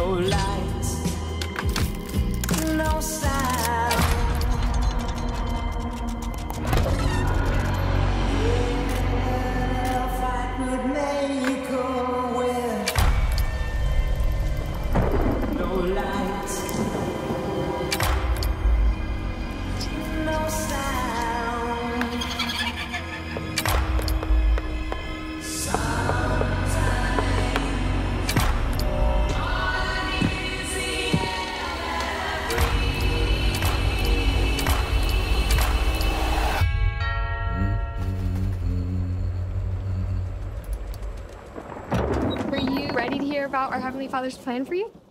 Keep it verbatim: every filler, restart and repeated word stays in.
No lights, no sound. If I could make a wish. No lights, no sound. Were you ready to hear about our Heavenly Father's plan for you?